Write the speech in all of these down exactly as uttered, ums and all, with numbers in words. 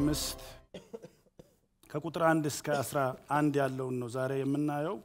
አምስት ከቁጥር አንድ እስከ አስራ አንድ ያለውን ነው ዛሬ የምናየው።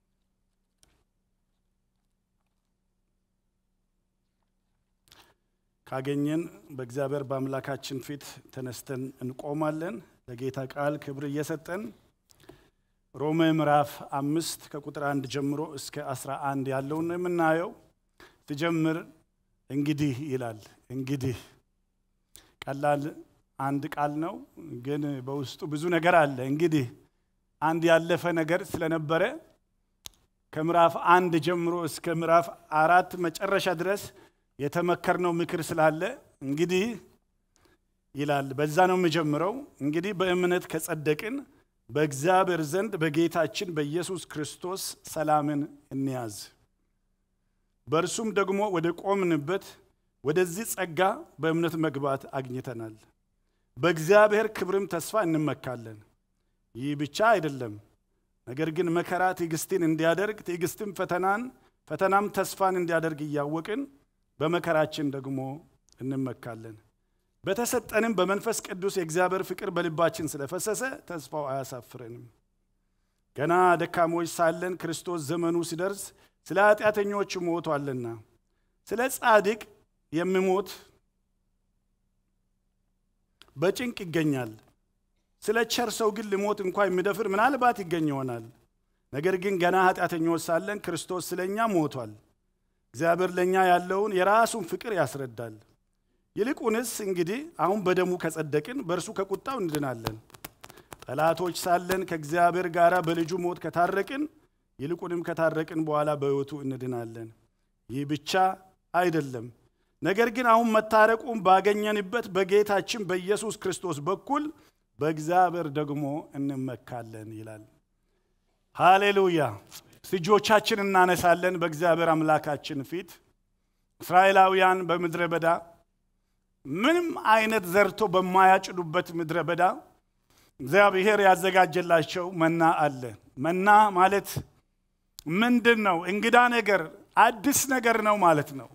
ካገኘን በእግዚአብሔር በአምላካችን ፊት ተነስተን እንቆማለን ለጌታ ቃል ክብር እየሰጠን። ሮሜ ምዕራፍ አምስት ከቁጥር አንድ ጀምሮ እስከ አስራ አንድ ያለውን ነው የምናየው። ትጀምር እንግዲህ ይላል። እንግዲህ ቀላል አንድ ቃል ነው ግን በውስጡ ብዙ ነገር አለ። እንግዲህ አንድ ያለፈ ነገር ስለነበረ ከምዕራፍ አንድ ጀምሮ እስከ ምዕራፍ አራት መጨረሻ ድረስ የተመከርነው ምክር ስላለ እንግዲህ ይላል። በዛ ነው የምጀምረው። እንግዲህ በእምነት ከጸደቅን በእግዚአብሔር ዘንድ በጌታችን በኢየሱስ ክርስቶስ ሰላምን እንያዝ። በእርሱም ደግሞ ወደ ቆምንበት ወደዚህ ጸጋ በእምነት መግባት አግኝተናል። በእግዚአብሔር ክብርም ተስፋ እንመካለን። ይህ ብቻ አይደለም፣ ነገር ግን መከራ ትዕግስትን እንዲያደርግ ትዕግስትም ፈተናን ፈተናም ተስፋን እንዲያደርግ እያወቅን በመከራችን ደግሞ እንመካለን። በተሰጠንም በመንፈስ ቅዱስ የእግዚአብሔር ፍቅር በልባችን ስለፈሰሰ ተስፋው አያሳፍረንም። ገና ደካሞች ሳለን ክርስቶስ ዘመኑ ሲደርስ ስለ ኃጢአተኞች ሞቷልና፣ ስለ ጻድቅ የሚሞት በጭንቅ ይገኛል። ስለ ቸር ሰው ግን ሊሞት እንኳን የሚደፍር ምናልባት ይገኝ ይሆናል። ነገር ግን ገና ኃጢአተኞች ሳለን ክርስቶስ ስለኛ ሞቷል። እግዚአብሔር ለኛ ያለውን የራሱን ፍቅር ያስረዳል። ይልቁንስ እንግዲህ አሁን በደሙ ከጸደቅን በእርሱ ከቁጣው እንድናለን። ጠላቶች ሳለን ከእግዚአብሔር ጋር በልጁ ሞት ከታረቅን ይልቁንም ከታረቅን በኋላ በሕይወቱ እንድናለን። ይህ ብቻ አይደለም፣ ነገር ግን አሁን መታረቁን ባገኘንበት በጌታችን በኢየሱስ ክርስቶስ በኩል በእግዚአብሔር ደግሞ እንመካለን ይላል። ሃሌሉያ። እጆቻችን እናነሳለን በእግዚአብሔር አምላካችን ፊት። እስራኤላውያን በምድረ በዳ ምንም አይነት ዘርቶ በማያጭዱበት ምድረ በዳ እግዚአብሔር ያዘጋጀላቸው መና አለ። መና ማለት ምንድነው? እንግዳ ነገር አዲስ ነገር ነው ማለት ነው።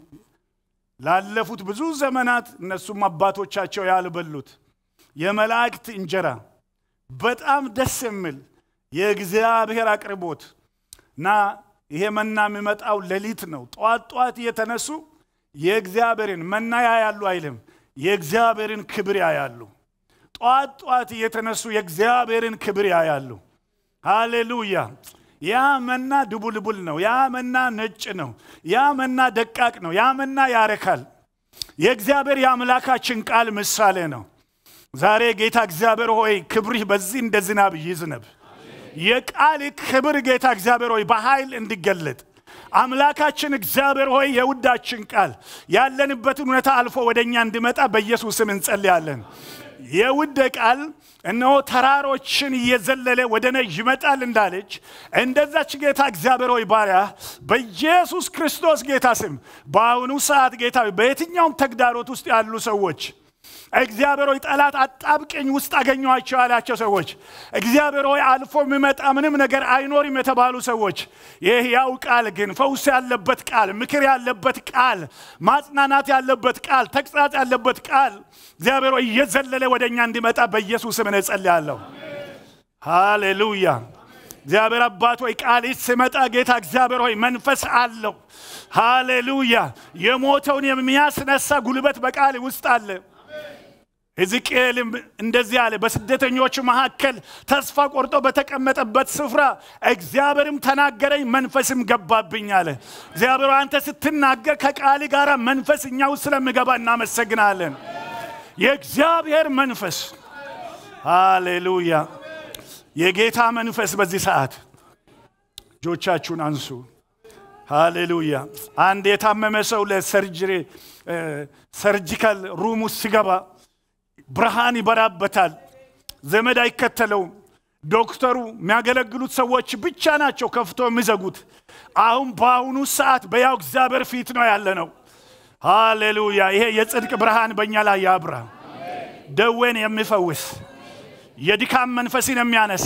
ላለፉት ብዙ ዘመናት እነሱም አባቶቻቸው ያልበሉት የመላእክት እንጀራ በጣም ደስ የሚል የእግዚአብሔር አቅርቦት ና ይሄ መና የሚመጣው ሌሊት ነው። ጧት ጧት እየተነሱ የእግዚአብሔርን መና ያያሉ አይልም፣ የእግዚአብሔርን ክብር ያያሉ። ጧት ጧት እየተነሱ የእግዚአብሔርን ክብር ያያሉ። ሃሌሉያ። ያ መና ድቡልቡል ነው። ያ መና ነጭ ነው። ያ መና ደቃቅ ነው። ያ መና ያረካል። የእግዚአብሔር የአምላካችን ቃል ምሳሌ ነው። ዛሬ ጌታ እግዚአብሔር ሆይ ክብርህ በዚህ እንደ ዝናብ ይዝነብ። የቃል ክብር ጌታ እግዚአብሔር ሆይ በኃይል እንዲገለጥ አምላካችን እግዚአብሔር ሆይ የውዳችን ቃል ያለንበትን ሁኔታ አልፎ ወደኛ እንዲመጣ በኢየሱስ ስም እንጸልያለን። የውድ ቃል እነሆ ተራሮችን እየዘለለ ወደኔ ይመጣል እንዳለች እንደዛች ጌታ እግዚአብሔር ሆይ ባሪያ በኢየሱስ ክርስቶስ ጌታ ስም በአሁኑ ሰዓት ጌታ በየትኛውም ተግዳሮት ውስጥ ያሉ ሰዎች እግዚአብሔር ሆይ ጠላት አጣብቀኝ ውስጥ አገኘዋቸው ያላቸው ሰዎች እግዚአብሔር ሆይ አልፎ የሚመጣ ምንም ነገር አይኖርም የተባሉ ሰዎች ይሄ ያው ቃል ግን ፈውስ ያለበት ቃል፣ ምክር ያለበት ቃል፣ ማጽናናት ያለበት ቃል፣ ተግሳጽ ያለበት ቃል እግዚአብሔር ሆይ እየዘለለ ወደኛ እንዲመጣ በኢየሱስ ስም እንጸልያለሁ። ሃሌሉያ። እግዚአብሔር አባት ሆይ ቃል ሲመጣ ጌታ እግዚአብሔር ሆይ መንፈስ አለው። ሃሌሉያ። የሞተውን የሚያስነሳ ጉልበት በቃል ውስጥ አለ። ሕዝቅኤል እንደዚህ አለ፣ በስደተኞች መካከል ተስፋ ቆርጦ በተቀመጠበት ስፍራ እግዚአብሔርም ተናገረኝ መንፈስም ገባብኝ አለ። እግዚአብሔር አንተ ስትናገር ከቃል ጋር መንፈስ እኛው ስለሚገባ እናመሰግናለን። የእግዚአብሔር መንፈስ ሃሌሉያ። የጌታ መንፈስ በዚህ ሰዓት እጆቻችሁን አንሱ። ሃሌሉያ። አንድ የታመመ ሰው ለሰርጀሪ ሰርጂካል ሩም ውስጥ ሲገባ ብርሃን ይበራበታል። ዘመድ አይከተለውም። ዶክተሩ የሚያገለግሉት ሰዎች ብቻ ናቸው ከፍቶ የሚዘጉት። አሁን በአሁኑ ሰዓት በያው እግዚአብሔር ፊት ነው ያለነው። ሃሌሉያ። ይሄ የጽድቅ ብርሃን በእኛ ላይ ያብራ። ደዌን የሚፈውስ የድካም መንፈስን የሚያነሳ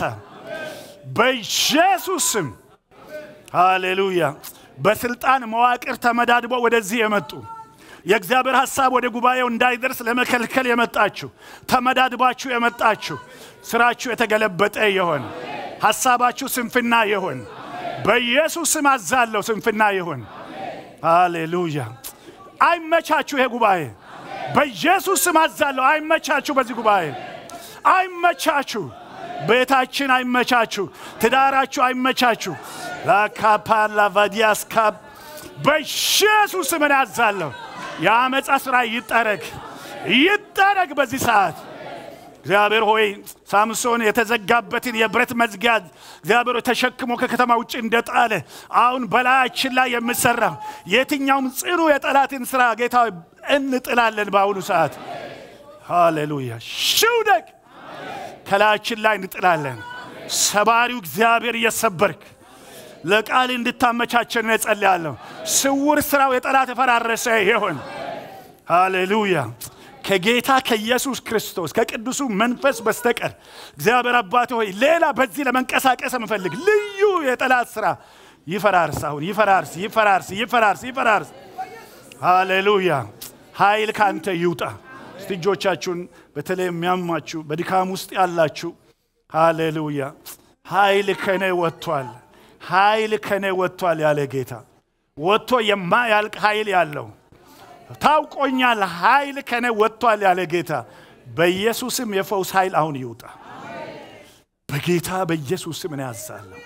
በኢየሱስ ስም ሃሌሉያ። በስልጣን መዋቅር ተመዳድበው ወደዚህ የመጡ የእግዚአብሔር ሐሳብ ወደ ጉባኤው እንዳይደርስ ለመከልከል የመጣችሁ ተመዳድባችሁ የመጣችሁ ስራችሁ የተገለበጠ ይሁን ሐሳባችሁ ስንፍና ይሁን በኢየሱስ ስም አዛለሁ ስንፍና ይሁን ሃሌሉያ አይመቻችሁ ይሄ ጉባኤ በኢየሱስ ስም አዛለሁ አይመቻችሁ በዚህ ጉባኤ አይመቻችሁ ቤታችን አይመቻችሁ ትዳራችሁ አይመቻችሁ ላካፓላ ቫዲያስካ በኢየሱስ ስም አዛለሁ ያመጻ ስራ ይጠረግ ይጠረግ በዚህ ሰዓት እግዚአብሔር ሆይ ሳምሶን የተዘጋበትን የብረት መዝጊያ እግዚአብሔር ተሸክሞ ከከተማ ውጭ እንደጣለ አሁን በላያችን ላይ የምሰራ የትኛውም ጽሩ የጠላትን ስራ ጌታ እንጥላለን በአሁኑ ሰዓት ሃሌሉያ ሽውደቅ ከላያችን ላይ እንጥላለን ሰባሪው እግዚአብሔር እየሰበርክ ለቃል እንድታመቻቸን እንጸልያለሁ ስውር ስራው የጠላት ፈራረሰ ይሁን ሃሌሉያ ከጌታ ከኢየሱስ ክርስቶስ ከቅዱሱ መንፈስ በስተቀር እግዚአብሔር አባት ሆይ ሌላ በዚህ ለመንቀሳቀስ መፈልግ ልዩ የጠላት ስራ ይፈራርስ አሁን ይፈራርስ ይፈራርስ ይፈራርስ ይፈራርስ ሃሌሉያ ኃይል ካንተ ይውጣ እጆቻችሁን በተለይ የሚያማችሁ በድካም ውስጥ ያላችሁ ሃሌሉያ ኃይል ከኔ ወጥቷል ኃይል ከኔ ወጥቷል ያለ ጌታ ወጥቶ የማያልቅ ኃይል ያለው ታውቆኛል ኃይል ከኔ ወጥቷል ያለ ጌታ በኢየሱስም የፈውስ ኃይል አሁን ይውጣ በጌታ በኢየሱስም እኔ አዛለሁ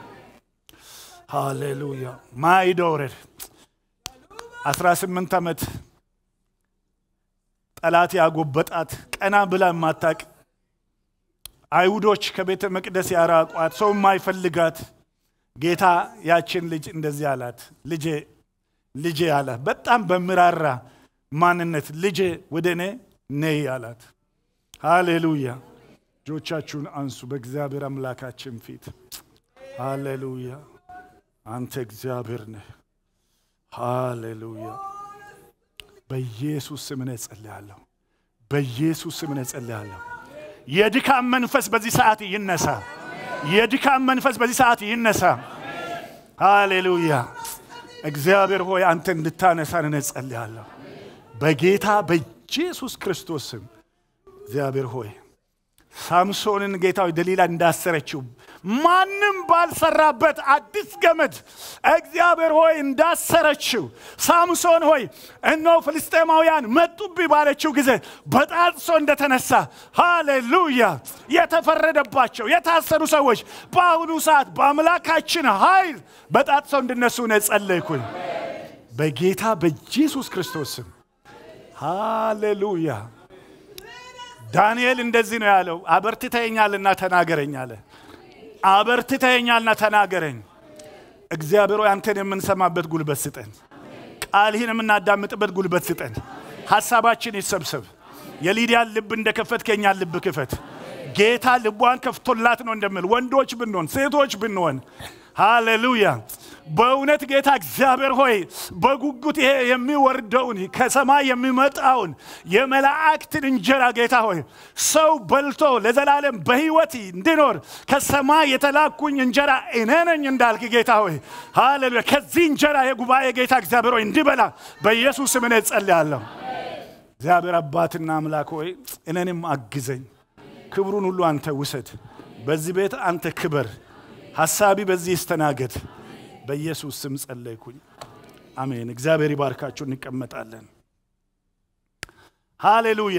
ሃሌሉያ ማይዶር አስራ ስምንት ዓመት ጠላት ያጎበጣት ቀና ብላ ማታቅ አይሁዶች ከቤተ መቅደስ ያራቋት ሰው ማይፈልጋት ጌታ ያችን ልጅ እንደዚህ አላት ልጄ ልጄ አላት በጣም በመራራ ማንነት ልጄ ወደኔ ነይ አላት ሃሌሉያ ጆቻችሁን አንሱ በእግዚአብሔር አምላካችን ፊት ሃሌሉያ አንተ እግዚአብሔር ነህ ሃሌሉያ በኢየሱስ ስም እንጸልያለሁ በኢየሱስ ስም እንጸልያለሁ የድካም መንፈስ በዚህ ሰዓት ይነሳ የድካም መንፈስ በዚህ ሰዓት ይነሳ ሃሌሉያ እግዚአብሔር ሆይ አንተ እንድታነሳን እንጸልያለሁ በጌታ በኢየሱስ ክርስቶስ ስም እግዚአብሔር ሆይ ሳምሶንን ጌታው ደሊላ እንዳሰረችው ማንም ባልሰራበት አዲስ ገመድ እግዚአብሔር ሆይ እንዳሰረችው ሳምሶን ሆይ እነሆ ፍልስጤማውያን መጡብኝ ባለችው ጊዜ በጣጥሶ እንደተነሳ ሃሌሉያ የተፈረደባቸው የታሰሩ ሰዎች በአሁኑ ሰዓት በአምላካችን ኃይል በጣጥሶ እንድነሱ ነጸለይኩኝ በጌታ በኢየሱስ ክርስቶስ ስም ሃሌሉያ ዳንኤል እንደዚህ ነው ያለው አበርትተኛልና ተናገረኝ አለ አበርትተኛልና ተናገረኝ እግዚአብሔር ሆይ አንተን የምንሰማበት ጉልበት ስጠን ቃልህን የምናዳምጥበት ጉልበት ስጠን ሐሳባችን ይሰብሰብ የሊዲያን ልብ እንደከፈትከኛ ልብ ክፈት ጌታ ልቧን ከፍቶላት ነው እንደምል ወንዶች ብንሆን ሴቶች ብንሆን ሃሌሉያ በእውነት ጌታ እግዚአብሔር ሆይ በጉጉት ይሄ የሚወርደውን ከሰማይ የሚመጣውን የመላእክትን እንጀራ ጌታ ሆይ ሰው በልቶ ለዘላለም በህይወት እንዲኖር ከሰማይ የተላኩኝ እንጀራ እኔ ነኝ እንዳልክ ጌታ ሆይ ሃሌሉያ ከዚህ እንጀራ የጉባኤ ጌታ እግዚአብሔር ሆይ እንዲበላ በኢየሱስ ስም እንጸልያለሁ እግዚአብሔር አባትና አምላክ ሆይ እኔንም አግዘኝ ክብሩን ሁሉ አንተ ውሰድ በዚህ ቤት አንተ ክበር ሐሳቢ በዚህ ይስተናገድ በኢየሱስ ስም ጸለይኩኝ አሜን እግዚአብሔር ይባርካችሁ እንቀመጣለን ሃሌሉያ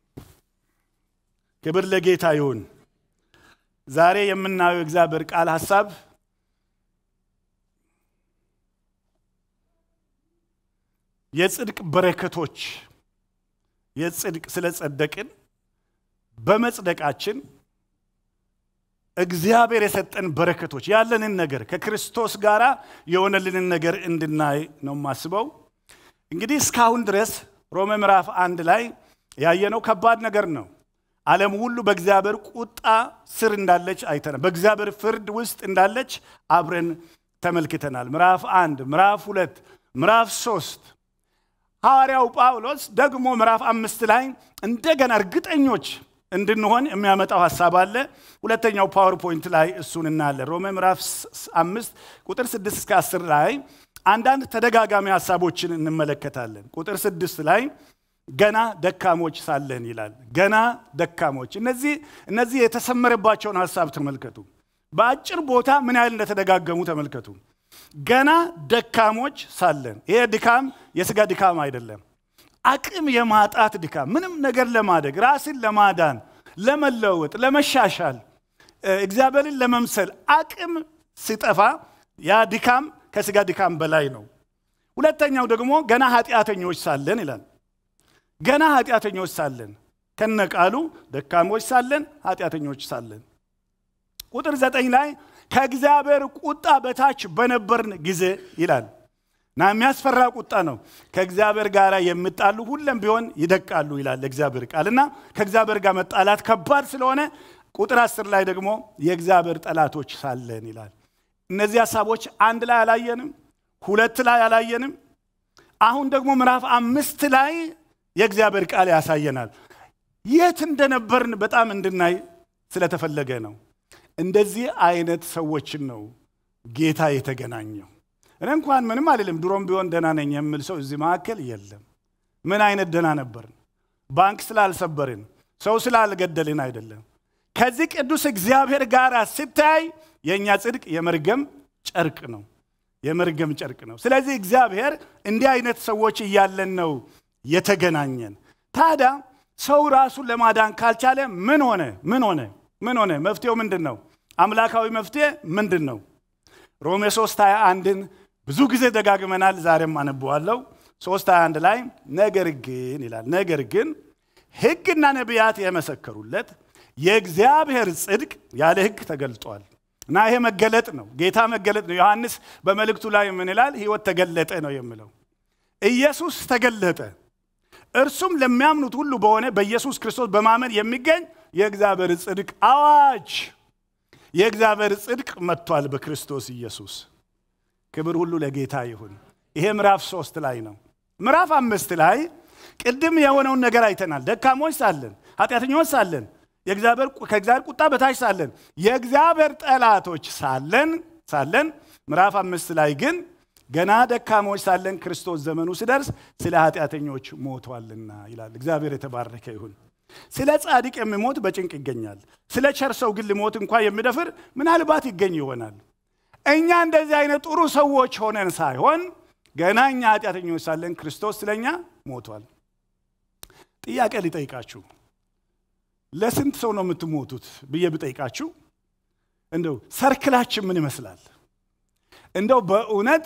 ክብር ለጌታ ይሁን ዛሬ የምናየው እግዚአብሔር ቃል ሐሳብ የጽድቅ በረከቶች የጽድቅ ስለጸደቅን በመጽደቃችን እግዚአብሔር የሰጠን በረከቶች ያለንን ነገር ከክርስቶስ ጋራ የሆነልንን ነገር እንድናይ ነው ማስበው እንግዲህ እስካሁን ድረስ ሮሜ ምዕራፍ አንድ ላይ ያየነው ከባድ ነገር ነው ዓለም ሁሉ በእግዚአብሔር ቁጣ ስር እንዳለች አይተናል በእግዚአብሔር ፍርድ ውስጥ እንዳለች አብረን ተመልክተናል ምዕራፍ አንድ ምዕራፍ ሁለት ምዕራፍ ሶስት ሐዋርያው ጳውሎስ ደግሞ ምዕራፍ አምስት ላይ እንደገና እርግጠኞች እንድንሆን የሚያመጣው ሐሳብ አለ ሁለተኛው ፓወርፖይንት ላይ እሱን እናያለን ሮሜ ምዕራፍ አምስት ቁጥር ስድስት እስከ አስር ላይ አንዳንድ ተደጋጋሚ ሐሳቦችን እንመለከታለን። ቁጥር ስድስት ላይ ገና ደካሞች ሳለን ይላል። ገና ደካሞች። እነዚህ እነዚህ የተሰመረባቸውን ሐሳብ ተመልከቱ። በአጭር ቦታ ምን ያህል እንደተደጋገሙ ተመልከቱ። ገና ደካሞች ሳለን። ይሄ ድካም የሥጋ ድካም አይደለም። አቅም የማጣት ድካም፣ ምንም ነገር ለማደግ፣ ራስን ለማዳን፣ ለመለወጥ፣ ለመሻሻል፣ እግዚአብሔርን ለመምሰል አቅም ሲጠፋ ያ ድካም ከሥጋ ድካም በላይ ነው። ሁለተኛው ደግሞ ገና ኃጢአተኞች ሳለን ይላል። ገና ኃጢአተኞች ሳለን ከነቃሉ ደካሞች ሳለን ኃጢአተኞች ሳለን። ቁጥር ዘጠኝ ላይ ከእግዚአብሔር ቁጣ በታች በነበርን ጊዜ ይላል። ና የሚያስፈራ ቁጣ ነው። ከእግዚአብሔር ጋር የሚጣሉ ሁሉም ቢሆን ይደቃሉ ይላል እግዚአብሔር ቃልና ከእግዚአብሔር ጋር መጣላት ከባድ ስለሆነ ቁጥር አስር ላይ ደግሞ የእግዚአብሔር ጠላቶች ሳለን ይላል። እነዚህ ሐሳቦች አንድ ላይ አላየንም፣ ሁለት ላይ አላየንም። አሁን ደግሞ ምዕራፍ አምስት ላይ የእግዚአብሔር ቃል ያሳየናል። የት እንደነበርን በጣም እንድናይ ስለተፈለገ ነው። እንደዚህ አይነት ሰዎችን ነው ጌታ የተገናኘው። እኔ እንኳን ምንም አይደለም፣ ድሮም ቢሆን ደህና ነኝ የሚል ሰው እዚህ መካከል የለም። ምን አይነት ደህና ነበርን? ባንክ ስላልሰበርን፣ ሰው ስላልገደልን አይደለም። ከዚህ ቅዱስ እግዚአብሔር ጋር ሲታይ የኛ ጽድቅ የመርገም ጨርቅ ነው፣ የመርገም ጨርቅ ነው። ስለዚህ እግዚአብሔር እንዲህ አይነት ሰዎች እያለን ነው የተገናኘን። ታዲያ ሰው ራሱን ለማዳን ካልቻለ ምን ሆነ? ምን ሆነ? ምን ሆነ? መፍትሄው ምንድነው? አምላካዊ መፍትሄ ምንድነው? ሮሜ ሶስት ሃያ አንድን ብዙ ጊዜ ደጋግመናል፣ ዛሬም አነበዋለሁ። ሶስት ሃያ አንድ ላይ ነገር ግን ይላል፣ ነገር ግን ሕግና ነቢያት የመሰከሩለት የእግዚአብሔር ጽድቅ ያለ ሕግ ተገልጧል። እና ይሄ መገለጥ ነው፣ ጌታ መገለጥ ነው። ዮሐንስ በመልእክቱ ላይ ምን ይላል? ሕይወት ተገለጠ ነው የሚለው። ኢየሱስ ተገለጠ። እርሱም ለሚያምኑት ሁሉ በሆነ በኢየሱስ ክርስቶስ በማመን የሚገኝ የእግዚአብሔር ጽድቅ አዋጅ። የእግዚአብሔር ጽድቅ መጥቷል በክርስቶስ ኢየሱስ። ክብር ሁሉ ለጌታ ይሁን። ይሄ ምዕራፍ ሶስት ላይ ነው። ምዕራፍ አምስት ላይ ቅድም የሆነውን ነገር አይተናል። ደካሞች ሳለን፣ ኃጢአተኞች ሳለን፣ የእግዚአብሔር ከእግዚአብሔር ቁጣ በታች ሳለን፣ የእግዚአብሔር ጠላቶች ሳለን ሳለን ምዕራፍ አምስት ላይ ግን ገና ደካሞች ሳለን ክርስቶስ ዘመኑ ሲደርስ ስለ ኃጢአተኞች ሞቷልና ይላል። እግዚአብሔር የተባረከ ይሁን። ስለ ጻድቅ የሚሞት በጭንቅ ይገኛል፣ ስለ ቸር ሰው ግን ሊሞት እንኳን የሚደፍር ምናልባት ይገኝ ይሆናል። እኛ እንደዚህ አይነት ጥሩ ሰዎች ሆነን ሳይሆን ገና እኛ ኃጢአተኞች ሳለን ክርስቶስ ስለኛ ሞቷል። ጥያቄ ልጠይቃችሁ፣ ለስንት ሰው ነው የምትሞቱት ብዬ ብጠይቃችሁ እንደው ሰርክላችን ምን ይመስላል? እንደው በእውነት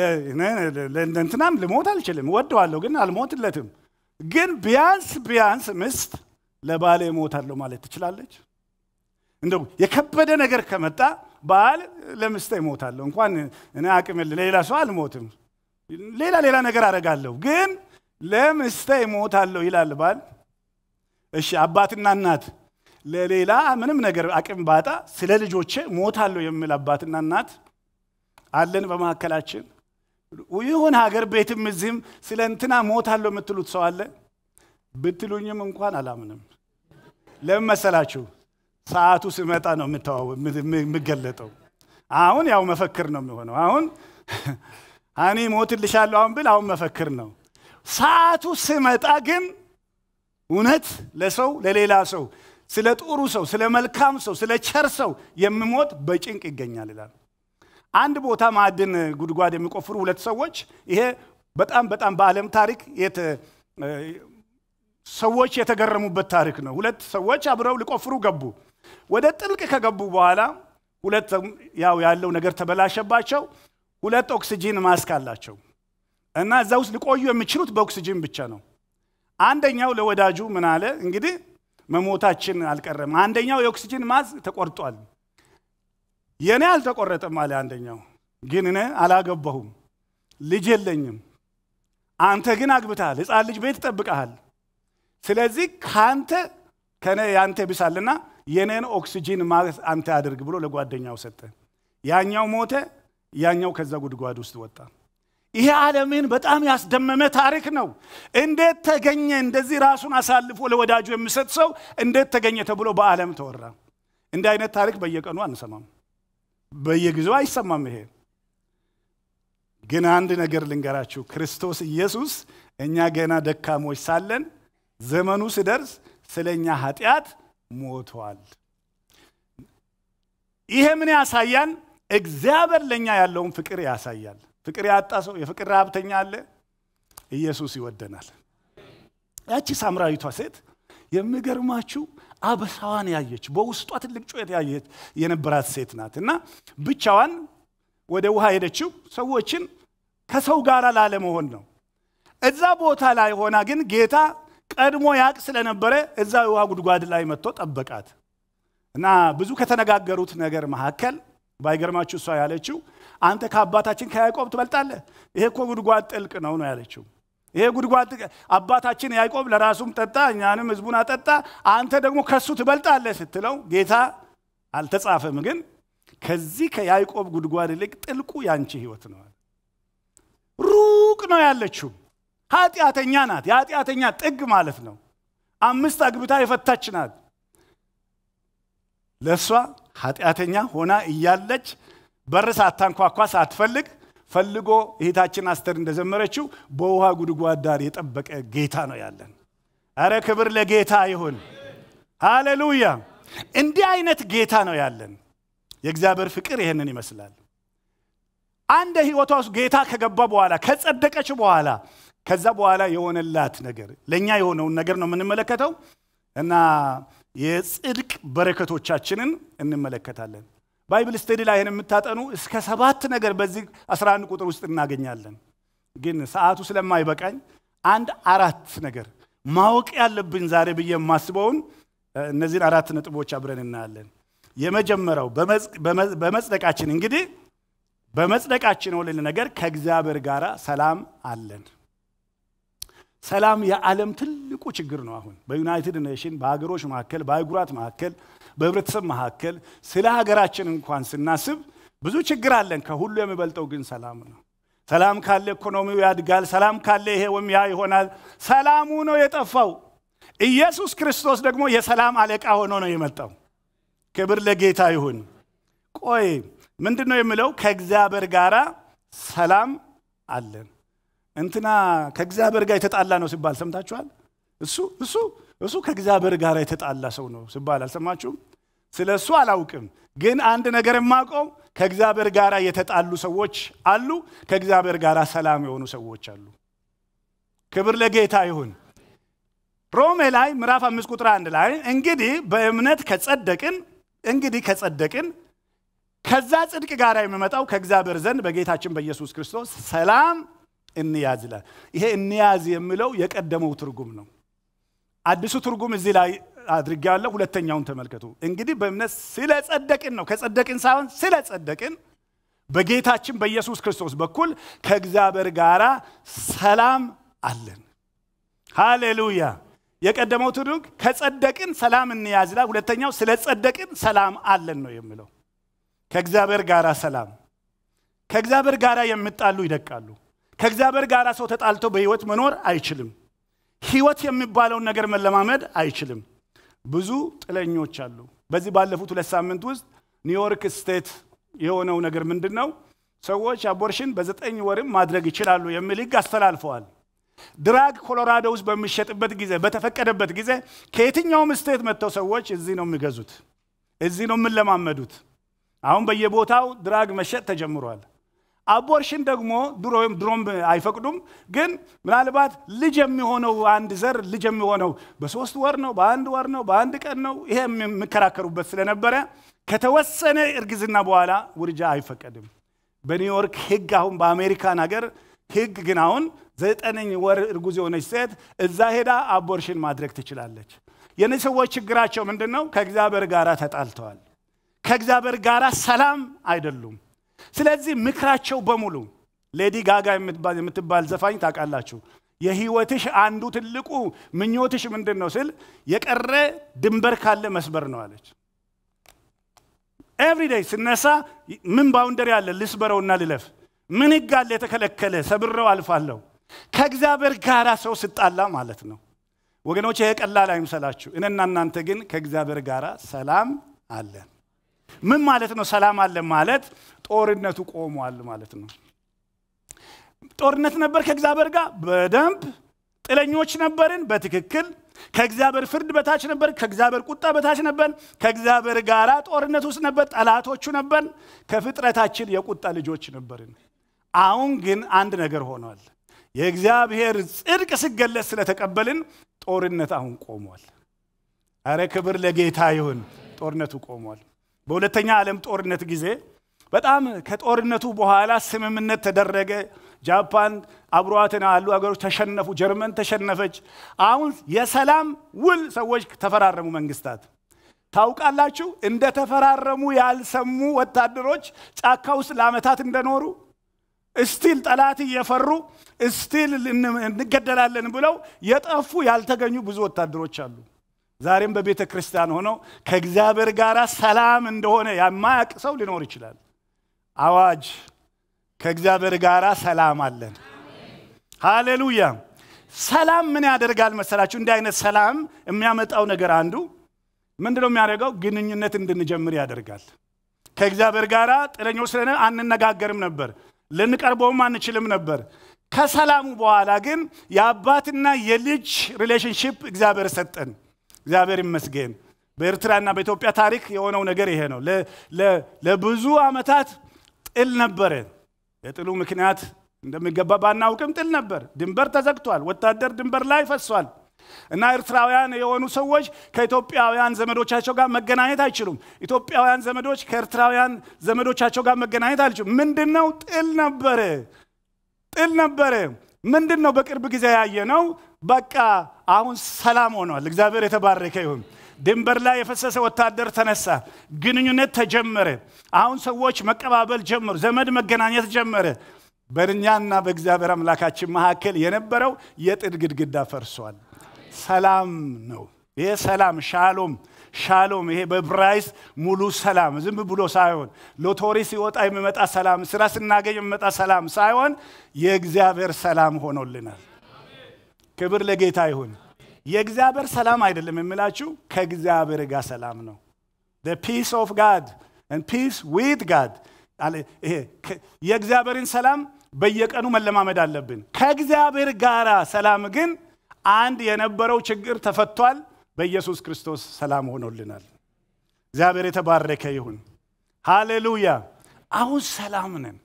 ለእንትናም ልሞት አልችልም፣ ወደዋለሁ ግን አልሞትለትም። ግን ቢያንስ ቢያንስ ምስት ለባሌ ሞታለሁ ማለት ትችላለች? እንደው የከበደ ነገር ከመጣ ባል ለምስቴ ሞታለሁ፣ እንኳን እኔ አቅም ሌላ ሰው አልሞትም፣ ሌላ ሌላ ነገር አደርጋለሁ፣ ግን ለምስቴ ሞታለሁ ይላል ባል። እሺ አባትና እናት ለሌላ ምንም ነገር አቅም ባጣ ስለ ልጆቼ ሞታለሁ የሚል አባትና እናት አለን በመካከላችን? ይሁን ሀገር ቤትም እዚህም ስለ እንትና ሞታለሁ የምትሉት ሰው አለ? ብትሉኝም እንኳን አላምንም። ለምን መሰላችሁ? ሰዓቱ ሲመጣ ነው የምገለጠው። አሁን ያው መፈክር ነው የሚሆነው። አሁን አኒ ሞትልሻለሁ አሁን ብል አሁን መፈክር ነው። ሰዓቱ ሲመጣ ግን እውነት ለሰው ለሌላ ሰው ስለ ጥሩ ሰው ስለ መልካም ሰው ስለ ቸር ሰው የሚሞት በጭንቅ ይገኛል ይላል። አንድ ቦታ ማዕድን ጉድጓድ የሚቆፍሩ ሁለት ሰዎች፣ ይሄ በጣም በጣም በዓለም ታሪክ ሰዎች የተገረሙበት ታሪክ ነው። ሁለት ሰዎች አብረው ሊቆፍሩ ገቡ። ወደ ጥልቅ ከገቡ በኋላ ሁለት ያው ያለው ነገር ተበላሸባቸው። ሁለት ኦክሲጂን ማስክ አላቸው እና እዛ ውስጥ ሊቆዩ የሚችሉት በኦክሲጂን ብቻ ነው። አንደኛው ለወዳጁ ምን አለ? እንግዲህ መሞታችን አልቀረም፣ አንደኛው የኦክሲጂን ማስክ ተቆርጧል፣ የኔ አልተቆረጠም አለ አንደኛው። ግን እኔ አላገባሁም፣ ልጅ የለኝም፣ አንተ ግን አግብተሃል፣ ሕፃን ልጅ ቤት ይጠብቀሃል፣ ስለዚህ ካንተ ከኔ ያንተ ቢሳልና የኔን ኦክሲጂን ማስክ አንተ አድርግ ብሎ ለጓደኛው ሰጠ። ያኛው ሞተ፣ ያኛው ከዛ ጉድጓድ ውስጥ ወጣ። ይሄ ዓለምን በጣም ያስደመመ ታሪክ ነው። እንዴት ተገኘ እንደዚህ ራሱን አሳልፎ ለወዳጁ የሚሰጥ ሰው እንዴት ተገኘ ተብሎ በዓለም ተወራ። እንዲህ አይነት ታሪክ በየቀኑ አንሰማም፣ በየጊዜው አይሰማም። ይሄ ግን አንድ ነገር ልንገራችሁ ክርስቶስ ኢየሱስ እኛ ገና ደካሞች ሳለን ዘመኑ ሲደርስ ስለኛ ኃጢአት ሞቷል ይሄ ምን ያሳያል እግዚአብሔር ለኛ ያለውን ፍቅር ያሳያል ፍቅር ያጣ ሰው የፍቅር ሀብተኛ አለ ኢየሱስ ይወደናል ያቺ ሳምራዊቷ ሴት የሚገርማችሁ አበሳዋን ያየች በውስጧ ትልቅ ጩኸት ያየች የነበራት ሴት ናትና ብቻዋን ወደ ውሃ ሄደችው ሰዎችን ከሰው ጋር ላለመሆን ነው እዛ ቦታ ላይ ሆና ግን ጌታ ቀድሞ ያቅ ስለነበረ እዛ ውሃ ጉድጓድ ላይ መጥቶ ጠበቃት እና ብዙ ከተነጋገሩት ነገር መሐከል ባይገርማችሁ እሷ ያለችው አንተ ከአባታችን ከያዕቆብ ትበልጣለህ ይሄ እኮ ጉድጓድ ጥልቅ ነው ነው ያለችው ይሄ ጉድጓድ አባታችን ያዕቆብ ለራሱም ጠጣ እኛንም ህዝቡን አጠጣ አንተ ደግሞ ከሱ ትበልጣለህ ስትለው ጌታ አልተጻፈም ግን ከዚህ ከያዕቆብ ጉድጓድ ይልቅ ጥልቁ ያንቺ ህይወት ነው ሩቅ ነው ያለችው ኃጢአተኛ ናት የኃጢአተኛ ጥግ ማለት ነው አምስት አግብታ የፈታች ናት ለሷ ኃጢአተኛ ሆና እያለች በር ሳታንኳኳ ሳትፈልግ ፈልጎ እህታችን አስተር እንደዘመረችው በውሃ ጉድጓድ ዳር የጠበቀ ጌታ ነው ያለን አረ ክብር ለጌታ ይሁን ሃሌሉያ እንዲህ አይነት ጌታ ነው ያለን የእግዚአብሔር ፍቅር ይሄንን ይመስላል አንድ ህይወቷ ውስጥ ጌታ ከገባ በኋላ ከጸደቀች በኋላ ከዛ በኋላ የሆነላት ነገር ለኛ የሆነው ነገር ነው የምንመለከተው እና የጽድቅ በረከቶቻችንን እንመለከታለን ባይብል ስተዲ ላይ እኔ የምታጠኑ እስከ ሰባት ነገር በዚህ አስራ አንድ ቁጥር ውስጥ እናገኛለን ግን ሰዓቱ ስለማይበቃኝ አንድ አራት ነገር ማወቅ ያለብን ዛሬ ብዬ ማስበውን እነዚህ አራት ነጥቦች አብረን እናያለን የመጀመሪያው በመጽደቃችን እንግዲህ በመጽደቃችን ወለል ነገር ከእግዚአብሔር ጋራ ሰላም አለን ሰላም የዓለም ትልቁ ችግር ነው አሁን በዩናይትድ ኔሽን በአገሮች መካከል በአህጉራት መካከል በህብረተሰብ መካከል ስለ ሀገራችን እንኳን ስናስብ ብዙ ችግር አለን ከሁሉ የሚበልጠው ግን ሰላም ነው ሰላም ካለ ኢኮኖሚው ያድጋል ሰላም ካለ ይሄ ወም ያ ይሆናል ሰላሙ ነው የጠፋው ኢየሱስ ክርስቶስ ደግሞ የሰላም አለቃ ሆኖ ነው የመጣው ክብር ለጌታ ይሁን ቆይ ምንድነው የሚለው ከእግዚአብሔር ጋራ ሰላም አለን እንትና ከእግዚአብሔር ጋር የተጣላ ነው ሲባል ሰምታችኋል እሱ እሱ እሱ ከእግዚአብሔር ጋር የተጣላ ሰው ነው ሲባል አልሰማችሁም ስለሱ አላውቅም ግን አንድ ነገር ማቀው ከእግዚአብሔር ጋር የተጣሉ ሰዎች አሉ ከእግዚአብሔር ጋር ሰላም የሆኑ ሰዎች አሉ ክብር ለጌታ ይሁን ሮሜ ላይ ምዕራፍ አምስት ቁጥር አንድ ላይ እንግዲህ በእምነት ከጸደቅን እንግዲህ ከጸደቅን ከዛ ጽድቅ ጋር የሚመጣው ከእግዚአብሔር ዘንድ በጌታችን በኢየሱስ ክርስቶስ ሰላም እንያዝላ ይሄ እንያዝ የሚለው የቀደመው ትርጉም ነው አዲሱ ትርጉም እዚህ ላይ አድርጋለሁ ሁለተኛውን ተመልከቱ እንግዲህ በእምነት ስለጸደቅን ነው ከጸደቅን ሳይሆን ስለጸደቅን በጌታችን በኢየሱስ ክርስቶስ በኩል ከእግዚአብሔር ጋራ ሰላም አለን ሃሌሉያ የቀደመው ትርጉም ከጸደቅን ሰላም እንያዝላ ሁለተኛው ስለጸደቅን ሰላም አለን ነው የሚለው ከእግዚአብሔር ጋራ ሰላም ከእግዚአብሔር ጋራ የሚጣሉ ይደቃሉ ከእግዚአብሔር ጋራ ሰው ተጣልቶ በህይወት መኖር አይችልም ህይወት የሚባለው ነገር መለማመድ አይችልም ብዙ ጥለኞች አሉ በዚህ ባለፉት ሁለት ሳምንት ውስጥ ኒውዮርክ ስቴት የሆነው ነገር ምንድነው ሰዎች አቦርሽን በዘጠኝ ወርም ማድረግ ይችላሉ የሚል ህግ አስተላልፈዋል ድራግ ኮሎራዶ ውስጥ በሚሸጥበት ጊዜ በተፈቀደበት ጊዜ ከየትኛውም ስቴት መጥተው ሰዎች እዚህ ነው የሚገዙት እዚህ ነው የምንለማመዱት አሁን በየቦታው ድራግ መሸጥ ተጀምሯል አቦርሽን ደግሞ ድሮም ድሮም አይፈቅዱም ግን ምናልባት ልጅ የሚሆነው አንድ ዘር ልጅ የሚሆነው በሶስት ወር ነው በአንድ ወር ነው በአንድ ቀን ነው ይሄ የሚከራከሩበት ስለነበረ ከተወሰነ እርግዝና በኋላ ውርጃ አይፈቀድም በኒውዮርክ ህግ አሁን በአሜሪካን ሀገር ህግ ግን አሁን ዘጠነኛ ወር እርጉዝ የሆነች ሴት እዛ ሄዳ አቦርሽን ማድረግ ትችላለች የነዚህ ሰዎች ችግራቸው ምንድነው ከእግዚአብሔር ጋራ ተጣልተዋል ከእግዚአብሔር ጋራ ሰላም አይደሉም ስለዚህ ምክራቸው በሙሉ ሌዲ ጋጋ የምትባል የምትባል ዘፋኝ ታውቃላችሁ የህይወትሽ አንዱ ትልቁ ምኞትሽ ምንድነው ስል የቀረ ድንበር ካለ መስበር ነው አለች ኤቭሪ ዴይ ስነሳ ምን ባውንደሪ ያለ ልስበረውና ልለፍ ምን ይጋል የተከለከለ ሰብረው አልፋለሁ ከእግዚአብሔር ጋራ ሰው ስጣላ ማለት ነው ወገኖች ይሄ ቀላል አይምሰላችሁ እነና እናንተ ግን ከእግዚአብሔር ጋራ ሰላም አለ ምን ማለት ነው ሰላም አለ ማለት ጦርነቱ ቆሟል ማለት ነው ጦርነት ነበር ከእግዚአብሔር ጋር በደንብ ጥለኞች ነበርን በትክክል ከእግዚአብሔር ፍርድ በታች ነበር ከእግዚአብሔር ቁጣ በታች ነበር ከእግዚአብሔር ጋር ጦርነት ውስጥ ነበር ጠላቶቹ ነበር ከፍጥረታችን የቁጣ ልጆች ነበርን አሁን ግን አንድ ነገር ሆኗል የእግዚአብሔር ጽድቅ ሲገለጽ ስለተቀበልን ጦርነት አሁን ቆሟል አረ ክብር ለጌታ ይሁን ጦርነቱ ቆሟል በሁለተኛ ዓለም ጦርነት ጊዜ በጣም ከጦርነቱ በኋላ ስምምነት ተደረገ ጃፓን አብሯትና አሉ አገሮች ተሸነፉ ጀርመን ተሸነፈች አሁን የሰላም ውል ሰዎች ተፈራረሙ መንግስታት ታውቃላችሁ እንደ ተፈራረሙ ያልሰሙ ወታደሮች ጫካ ውስጥ ለአመታት እንደኖሩ እስቲል ጠላት እየፈሩ እስቲል እንገደላለን ብለው የጠፉ ያልተገኙ ብዙ ወታደሮች አሉ ዛሬም በቤተ ክርስቲያን ሆኖ ከእግዚአብሔር ጋር ሰላም እንደሆነ የማያውቅ ሰው ሊኖር ይችላል አዋጅ ከእግዚአብሔር ጋር ሰላም አለን ሃሌሉያ ሰላም ምን ያደርጋል መሰላችሁ እንዲህ አይነት ሰላም የሚያመጣው ነገር አንዱ ምንድነው የሚያደርገው ግንኙነት እንድንጀምር ያደርጋል ከእግዚአብሔር ጋር ጥለኞች ስለነ አንነጋገርም ነበር ልንቀርበውም አንችልም ነበር ከሰላሙ በኋላ ግን የአባትና የልጅ ሪሌሽንሺፕ እግዚአብሔር ሰጠን እግዚአብሔር ይመስገን በኤርትራና በኢትዮጵያ ታሪክ የሆነው ነገር ይሄ ነው ለብዙ አመታት ጥል ነበር የጥሉ ምክንያት እንደሚገባ ባናውቅም ጥል ነበር ድንበር ተዘግቷል ወታደር ድንበር ላይ ፈሷል እና ኤርትራውያን የሆኑ ሰዎች ከኢትዮጵያውያን ዘመዶቻቸው ጋር መገናኘት አይችሉም ኢትዮጵያውያን ዘመዶች ከኤርትራውያን ዘመዶቻቸው ጋር መገናኘት አይችሉም ምንድነው ጥል ነበር ጥል ነበር ምንድነው በቅርብ ጊዜ ያየነው በቃ አሁን ሰላም ሆኗል እግዚአብሔር የተባረከ ይሁን ድንበር ላይ የፈሰሰ ወታደር ተነሳ ግንኙነት ተጀመረ አሁን ሰዎች መቀባበል ጀመሩ ዘመድ መገናኘት ጀመረ በእኛና በእግዚአብሔር አምላካችን መካከል የነበረው የጥድ ግድግዳ ፈርሷል ሰላም ነው ይሄ ሰላም ሻሎም ሻሎም ይሄ በብራይስ ሙሉ ሰላም ዝም ብሎ ሳይሆን ሎቶሪ ሲወጣ የሚመጣ ሰላም ስራ ስናገኝ የሚመጣ ሰላም ሳይሆን የእግዚአብሔር ሰላም ሆኖልናል ክብር ለጌታ ይሁን የእግዚአብሔር ሰላም አይደለም የምላችሁ ከእግዚአብሔር ጋር ሰላም ነው the peace of God and peace with God ይሄ የእግዚአብሔርን ሰላም በየቀኑ መለማመድ አለብን ከእግዚአብሔር ጋር ሰላም ግን አንድ የነበረው ችግር ተፈቷል በኢየሱስ ክርስቶስ ሰላም ሆኖልናል እግዚአብሔር የተባረከ ይሁን ሃሌሉያ አሁን ሰላም ነን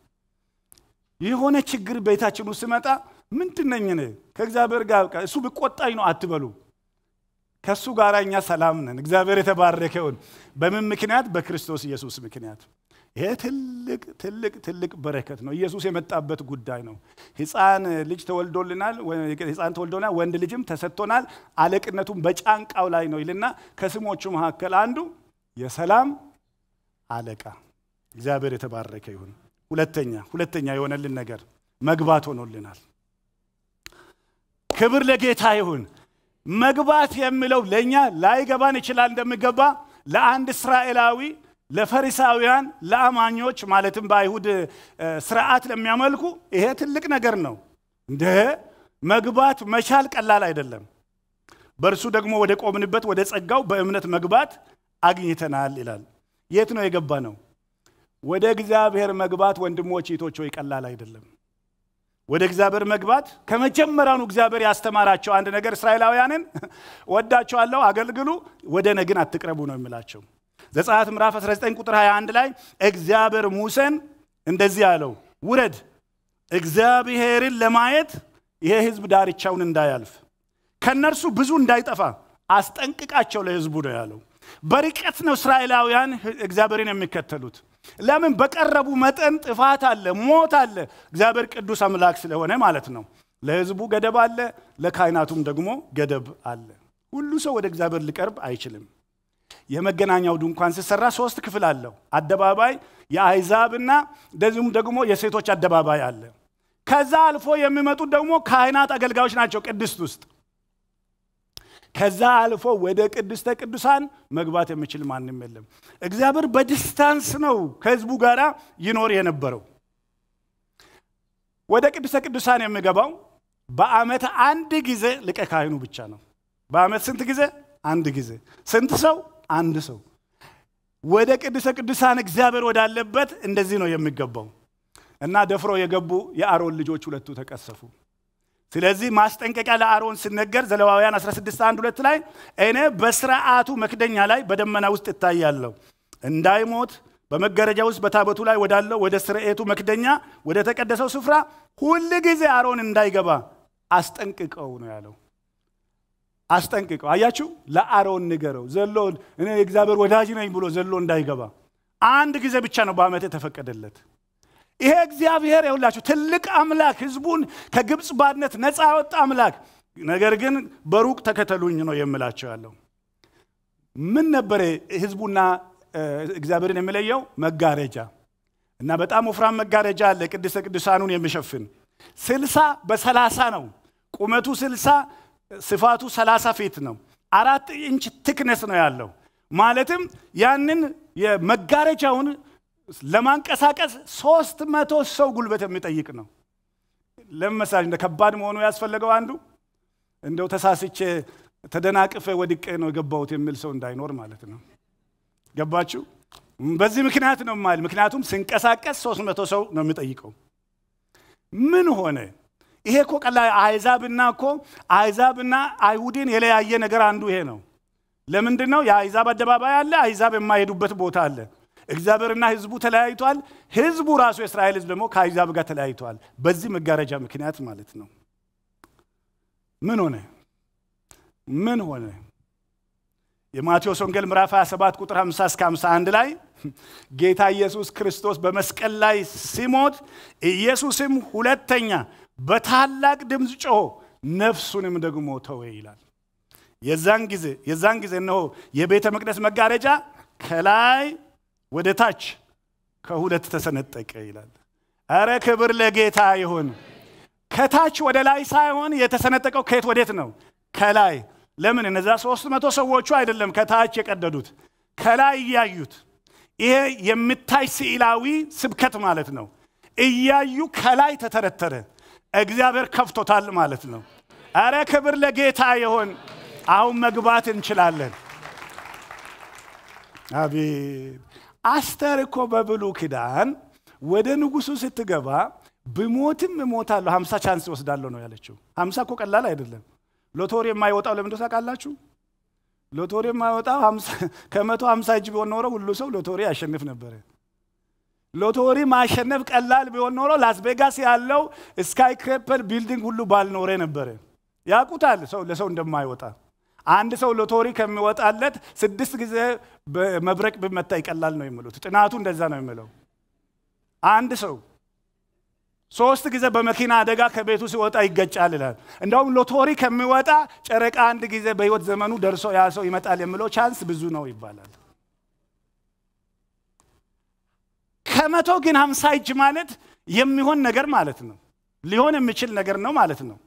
የሆነ ችግር ቤታችን ውስጥ መጣ ምንድነኝ ነው ከእግዚአብሔር ጋር እሱ በቆጣኝ ነው አትበሉ ከሱ ጋር እኛ ሰላም ነን እግዚአብሔር የተባረከ ይሁን በምን ምክንያት በክርስቶስ ኢየሱስ ምክንያት ይሄ ትልቅ ትልቅ ትልቅ በረከት ነው ኢየሱስ የመጣበት ጉዳይ ነው ሕፃን ልጅ ተወልዶልናል ሕፃን ተወልዶናል ወንድ ልጅም ተሰጥቶናል አለቅነቱም በጫንቃው ላይ ነው ይልና ከስሞቹ መካከል አንዱ የሰላም አለቃ እግዚአብሔር የተባረከ ይሁን ሁለተኛ ሁለተኛ የሆነልን ነገር መግባት ሆኖልናል ክብር ለጌታ ይሁን መግባት የሚለው ለኛ ላይገባን ይችላል እንደሚገባ ለአንድ እስራኤላዊ ለፈሪሳውያን ለአማኞች ማለትም በአይሁድ ስርዓት ለሚያመልኩ ይሄ ትልቅ ነገር ነው እንደ መግባት መቻል ቀላል አይደለም በርሱ ደግሞ ወደ ቆምንበት ወደ ጸጋው በእምነት መግባት አግኝተናል ይላል የት ነው የገባ ነው ወደ እግዚአብሔር መግባት ወንድሞች እህቶች ሆይ ቀላል አይደለም ወደ እግዚአብሔር መግባት ከመጀመሪያው እግዚአብሔር ያስተማራቸው አንድ ነገር እስራኤላውያንን ወዳቸዋለሁ አገልግሉ ወደ ነገን አትቅረቡ ነው የሚላቸው ዘጸአት ምዕራፍ አስራ ዘጠኝ ቁጥር ሃያ አንድ ላይ እግዚአብሔር ሙሴን እንደዚህ አለው ውረድ እግዚአብሔርን ለማየት ይሄ ህዝብ ዳርቻውን እንዳያልፍ ከነርሱ ብዙ እንዳይጠፋ አስጠንቅቃቸው ለህዝቡ ነው ያለው በርቀት ነው እስራኤላውያን እግዚአብሔርን የሚከተሉት ለምን በቀረቡ መጠን ጥፋት አለ ሞት አለ እግዚአብሔር ቅዱስ አምላክ ስለሆነ ማለት ነው ለህዝቡ ገደብ አለ ለካህናቱም ደግሞ ገደብ አለ ሁሉ ሰው ወደ እግዚአብሔር ሊቀርብ አይችልም የመገናኛው ድንኳን ሲሰራ ሶስት ክፍል አለው አደባባይ የአይዛብና እንደዚሁም ደግሞ የሴቶች አደባባይ አለ ከዛ አልፎ የሚመጡት ደግሞ ካህናት አገልጋዮች ናቸው ቅድስት ውስጥ ከዛ አልፎ ወደ ቅድስተ ቅዱሳን መግባት የሚችል ማንንም የለም እግዚአብሔር በዲስታንስ ነው ከህዝቡ ጋር ይኖር የነበረው ወደ ቅድስተ ቅዱሳን የሚገባው በአመት አንድ ጊዜ ሊቀ ካህኑ ብቻ ነው በአመት ስንት ጊዜ አንድ ጊዜ ስንት ሰው አንድ ሰው ወደ ቅድስተ ቅዱሳን እግዚአብሔር ወዳለበት እንደዚህ ነው የሚገባው እና ደፍሮ የገቡ የአሮን ልጆች ሁለቱ ተቀሰፉ። ስለዚህ ማስጠንቀቂያ ለአሮን ሲነገር ዘሌዋውያን አስራ ስድስት አንድ ሁለት ላይ እኔ በሥርዓቱ መክደኛ ላይ በደመና ውስጥ እታያለሁ እንዳይሞት በመጋረጃ ውስጥ በታቦቱ ላይ ወዳለው ወደ ስርዓቱ መክደኛ ወደ ተቀደሰው ስፍራ ሁሉ ጊዜ አሮን እንዳይገባ አስጠንቅቀው ነው ያለው። አስጠንቅቀው አያችሁ ለአሮን ንገረው ዘሎ እኔ እግዚአብሔር ወዳጅ ነኝ ብሎ ዘሎ እንዳይገባ አንድ ጊዜ ብቻ ነው በአመት የተፈቀደለት። ይሄ እግዚአብሔር ይሁላችሁ ትልቅ አምላክ ህዝቡን ከግብጽ ባርነት ነፃ ያወጣ አምላክ ነገር ግን በሩቅ ተከተሉኝ ነው የምላቸው ያለው። ምን ነበር ህዝቡና እግዚአብሔርን የሚለየው? መጋረጃ እና በጣም ወፍራም መጋረጃ አለ ቅድስተ ቅዱሳኑን የሚሸፍን ስልሳ በሰላሳ ነው ቁመቱ ስልሳ ስፋቱ ሰላሳ ፊት ነው አራት ኢንች ቲክነስ ነው ያለው ማለትም ያንን የመጋረጃውን ለማንቀሳቀስ ሶስት መቶ ሰው ጉልበት የሚጠይቅ ነው። ለምሳሌ እንደ ከባድ መሆኑ ያስፈልገው አንዱ እንደው ተሳስቼ ተደናቅፈ ወድቄ ነው የገባሁት የሚል ሰው እንዳይኖር ማለት ነው። ገባችሁ? በዚህ ምክንያት ነው ማለት ምክንያቱም ሲንቀሳቀስ ሶስት መቶ ሰው ነው የሚጠይቀው። ምን ሆነ? ይሄ እኮ ቀላል አይዛብና እኮ አይዛብና አይሁድን የለያየ ነገር አንዱ ይሄ ነው። ለምንድነው? የአይዛብ አደባባይ አለ፣ አይዛብ የማይሄዱበት ቦታ አለ። እግዚአብሔርና ህዝቡ ተለያይቷል። ህዝቡ ራሱ የእስራኤል ህዝብ ደግሞ ከአይዛብ ጋር ተለያይቷል። በዚህ መጋረጃ ምክንያት ማለት ነው። ምን ሆነ? ምን ሆነ? የማቴዎስ ወንጌል ምዕራፍ ሃያ ሰባት ቁጥር ሃምሳ እስከ ሃምሳ አንድ ላይ ጌታ ኢየሱስ ክርስቶስ በመስቀል ላይ ሲሞት ኢየሱስም ሁለተኛ በታላቅ ድምጽ ጮሆ ነፍሱንም ደግሞ ተወ ይላል። የዛን ጊዜ የዛን ጊዜ ነው የቤተ መቅደስ መጋረጃ ከላይ ወደ ታች ከሁለት ተሰነጠቀ ይላል። አረ ክብር ለጌታ ይሁን። ከታች ወደ ላይ ሳይሆን የተሰነጠቀው ከየት ወዴት ነው? ከላይ። ለምን? እነዛ ሶስት መቶ ሰዎቹ አይደለም ከታች የቀደዱት ከላይ ያዩት። ይሄ የሚታይ ስዕላዊ ስብከት ማለት ነው። እያዩ ከላይ ተተረተረ። እግዚአብሔር ከፍቶታል ማለት ነው። አረ ክብር ለጌታ ይሁን። አሁን መግባት እንችላለን። አቤት! አስተር እኮ በብሉይ ኪዳን ወደ ንጉሱ ስትገባ ብሞትም እሞታለሁ ሃምሳ ቻንስ ወስዳለሁ ነው ያለችው። ሃምሳ እኮ ቀላል አይደለም። ሎቶሪ የማይወጣው ለምን ታውቃላችሁ? ሎቶሪ የማይወጣው ከመቶ ሃምሳ እጅ ቢሆን ኖሮ ሁሉ ሰው ሎቶሪ ያሸንፍ ነበር። ሎቶሪ ማሸነፍ ቀላል ቢሆን ኖሮ ላስ ቬጋስ ያለው ስካይ ክሬፐር ቢልዲንግ ሁሉ ባልኖረ ነበር። ያቁታል ሰው ለሰው እንደማይወጣ። አንድ ሰው ሎቶሪ ከሚወጣለት ስድስት ጊዜ በመብረቅ ቢመታ ይቀላል ነው የሚሉት። ጥናቱ እንደዛ ነው የሚለው። አንድ ሰው ሶስት ጊዜ በመኪና አደጋ ከቤቱ ሲወጣ ይገጫል ይላል። እንደውም ሎቶሪ ከሚወጣ ጨረቃ አንድ ጊዜ በህይወት ዘመኑ ደርሶ ያ ሰው ይመጣል የሚለው ቻንስ ብዙ ነው ይባላል። ከመቶ ግን ሃምሳ እጅ ማለት የሚሆን ነገር ማለት ነው። ሊሆን የሚችል ነገር ነው ማለት ነው።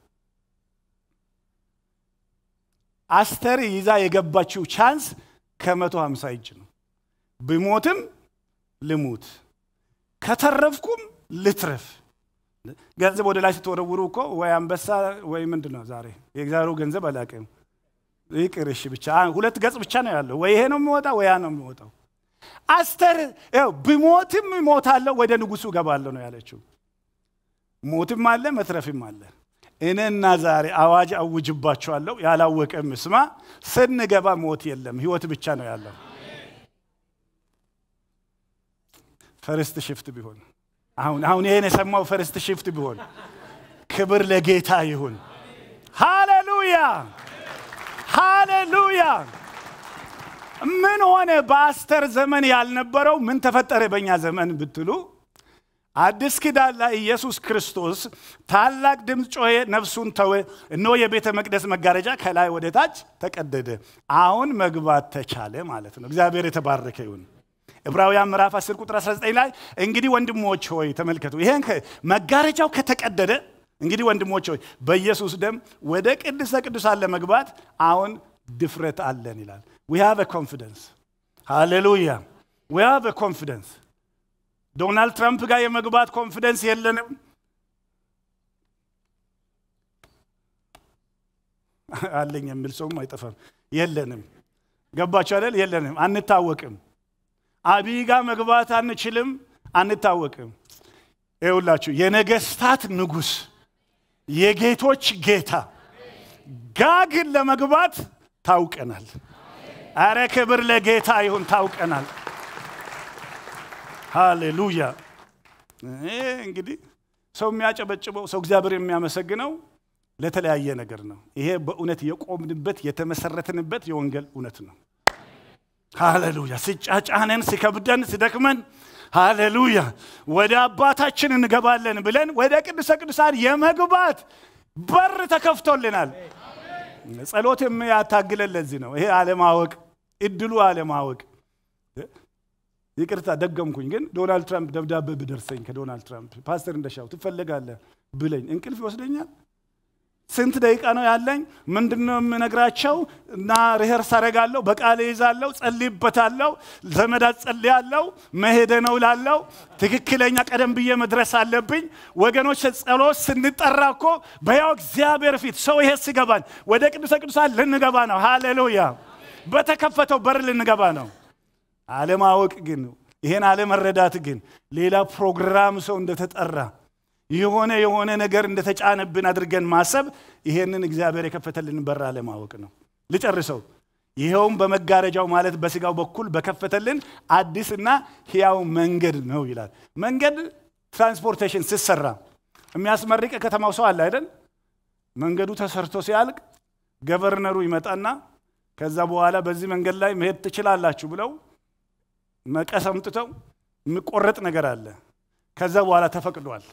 አስተር ይዛ የገባችው ቻንስ ከመቶ ሃምሳ እጅ ነው። ብሞትም ልሙት ከተረፍኩም ልትረፍ። ገንዘብ ወደ ላይ ስትወረውሩ እኮ ወይ አንበሳ ወይ ምንድነው ዛሬ የእግዚአብሔር ገንዘብ አላቀም ይቅርሽ ብቻ ሁለት ገጽ ብቻ ነው ያለው። ወይ ይሄ ነው የሚወጣው ወይ ያ ነው የሚወጣው። አስተር ያው ብሞትም እሞታለሁ ወደ ንጉሱ ገባለሁ ነው ያለችው። ሞትም አለ መትረፍም አለ። እኔና ዛሬ አዋጅ አውጅባችኋለሁ ያላወቀም ስማ ስንገባ ሞት የለም ህይወት ብቻ ነው ያለው። ፈርስት ሽፍት ቢሆን አሁን አሁን ይሄን የሰማው ፈርስት ሽፍት ቢሆን ክብር ለጌታ ይሁን። ሃሌሉያ ሃሌሉያ። ምን ሆነ? በአስተር ዘመን ያልነበረው ምን ተፈጠረ በእኛ ዘመን ብትሉ አዲስ ኪዳን ላይ ኢየሱስ ክርስቶስ ታላቅ ድምጽ ጮኸ ነፍሱን ተወ። እነሆ የቤተ መቅደስ መጋረጃ ከላይ ወደ ታች ተቀደደ። አሁን መግባት ተቻለ ማለት ነው። እግዚአብሔር የተባረከ ይሁን። ዕብራውያን ምዕራፍ አስር ቁጥር አስራ ዘጠኝ ላይ እንግዲህ ወንድሞች ሆይ ተመልከቱ። ይሄን መጋረጃው ከተቀደደ እንግዲህ ወንድሞች ሆይ በኢየሱስ ደም ወደ ቅድስተ ቅዱሳን ለመግባት አሁን ድፍረት አለን ይላል። we have a confidence. hallelujah. we have a confidence. ዶናልድ ትራምፕ ጋር የመግባት ኮንፊደንስ የለንም። አለኝ የሚል ሰውም አይጠፋም። የለንም። ገባችሁ አይደል? የለንም። አንታወቅም። አብይ ጋር መግባት አንችልም። አንታወቅም። ይኸውላችሁ የነገስታት ንጉስ የጌቶች ጌታ ጋግን ለመግባት ታውቀናል። አረ ክብር ለጌታ ይሁን ታውቀናል። ሃሌሉያ። እንግዲህ ሰው የሚያጨበጭበው ሰው እግዚአብሔር የሚያመሰግነው ለተለያየ ነገር ነው። ይሄ በእውነት የቆምንበት የተመሰረተንበት የወንጌል እውነት ነው። ሃሌሉያ። ሲጫጫነን ሲከብደን ሲደክመን ሃሌሉያ ወደ አባታችን እንገባለን ብለን ወደ ቅዱስ ቅዱሳን የመግባት በር ተከፍቶልናል። ጸሎት የሚያታግለን ለዚህ ነው። ይሄ ዓለማወቅ እድሉ ዓለማወቅ። ይቅርታ ደገምኩኝ ግን ዶናልድ ትራምፕ ደብዳቤ ቢደርሰኝ ከዶናልድ ትራምፕ ፓስተር እንደሻው ትፈልጋለህ ብለኝ እንቅልፍ ይወስደኛል። ስንት ደቂቃ ነው ያለኝ? ምንድነው የምነግራቸው? እና ሪሄርስ አደርጋለሁ፣ በቃል ይዛለሁ፣ ጸልይበታለሁ፣ ዘመድ ጸልያለሁ፣ መሄደ ነው ላለው ትክክለኛ ቀደም ብዬ መድረስ አለብኝ። ወገኖች ጸሎት ስንጠራኮ በያው እግዚአብሔር ፊት ሰው ይሄ ሲገባን ወደ ቅዱስ ቅዱሳን ልንገባ ነው። ሃሌሉያ። በተከፈተው በር ልንገባ ነው። ዓለማወቅ ግን ይሄን ዓለመረዳት ግን ሌላ ፕሮግራም ሰው እንደተጠራ የሆነ የሆነ ነገር እንደተጫነብን አድርገን ማሰብ ይሄንን እግዚአብሔር የከፈተልን በር ዓለማወቅ ነው። ልጨርሰው። ይሄውም በመጋረጃው ማለት በስጋው በኩል በከፈተልን አዲስና ሕያው መንገድ ነው ይላል። መንገድ ትራንስፖርቴሽን ሲሰራ የሚያስመርቅ ከተማው ሰው አለ አይደል? መንገዱ ተሰርቶ ሲያልቅ ገቨርነሩ ይመጣና ከዛ በኋላ በዚህ መንገድ ላይ መሄድ ትችላላችሁ ብለው መቀስ አምጥተው የሚቆረጥ ነገር አለ። ከዛ በኋላ ተፈቅዷል።